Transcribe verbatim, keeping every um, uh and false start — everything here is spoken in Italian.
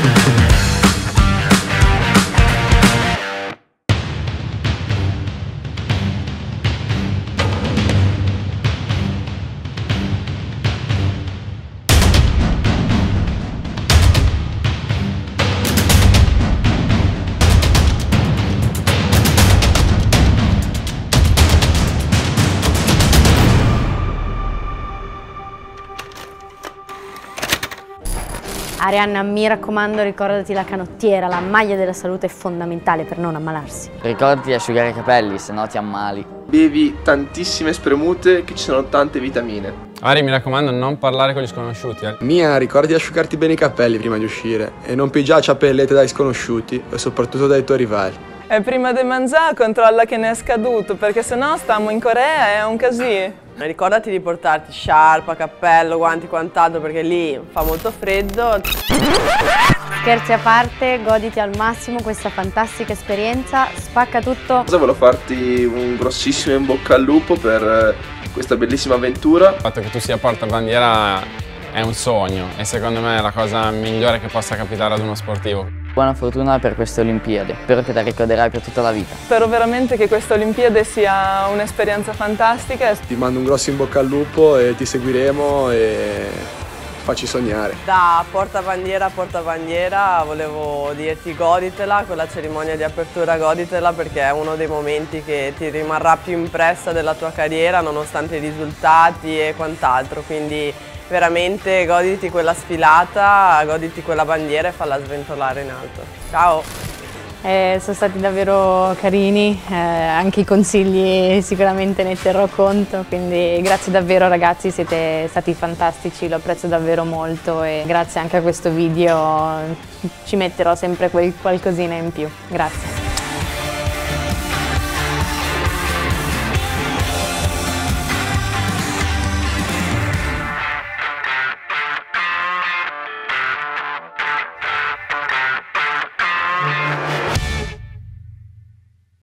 Arianna, mi raccomando, ricordati la canottiera, la maglia della salute è fondamentale per non ammalarsi. Ricordati di asciugare i capelli, se no ti ammali. Bevi tantissime spremute, che ci sono tante vitamine. Ari, mi raccomando, non parlare con gli sconosciuti. Eh. Mia, ricordi di asciugarti bene i capelli prima di uscire e non pigiare ciappellette dai sconosciuti e soprattutto dai tuoi rivali. E prima di mangiare controlla che ne è scaduto, perché sennò stiamo in Corea e è un casino. Ricordati di portarti sciarpa, cappello, guanti, quant'altro, perché lì fa molto freddo. Scherzi a parte, goditi al massimo questa fantastica esperienza, spacca tutto. Volevo farti un grossissimo in bocca al lupo per questa bellissima avventura. Il fatto che tu sia portabandiera è un sogno e secondo me è la cosa migliore che possa capitare ad uno sportivo. Buona fortuna per queste Olimpiadi, spero che te la ricorderai per tutta la vita. Spero veramente che questa Olimpiade sia un'esperienza fantastica. Ti mando un grosso in bocca al lupo e ti seguiremo e facci sognare. Da portabandiera a portabandiera volevo dirti goditela, quella cerimonia di apertura goditela, perché è uno dei momenti che ti rimarrà più impressa della tua carriera nonostante i risultati e quant'altro, quindi veramente goditi quella sfilata, goditi quella bandiera e falla sventolare in alto. Ciao! Eh, sono stati davvero carini, eh, anche i consigli sicuramente ne terrò conto, quindi grazie davvero ragazzi, siete stati fantastici, lo apprezzo davvero molto e grazie anche a questo video ci metterò sempre quel qualcosina in più. Grazie.